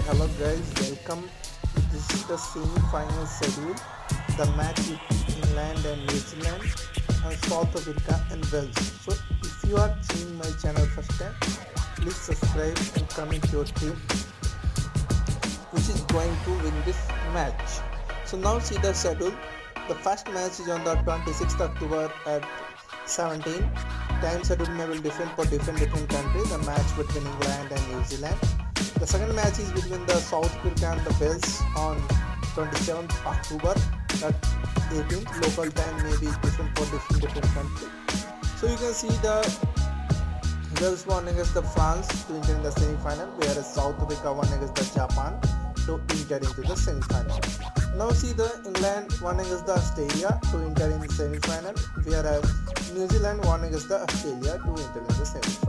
Hello guys, welcome. This is the semi-final schedule. The match between England and New Zealand and South Africa and Wales. So if you are seeing my channel first time, please subscribe and comment your team which is going to win this match. So now see the schedule. The first match is on the 26th October at 17. Time schedule may be different for different countries. The match between England and New Zealand. The second match is between the South Africa and the Wales on 27th October at 18th. Local time may be different for different countries. So you can see the Wales won against the France to enter in the semi-final, whereas South Africa won against the Japan to enter into the semi-final. Now see the England won against the Australia to enter in the semi-final, whereas New Zealand won against the Australia to enter in the semi-final.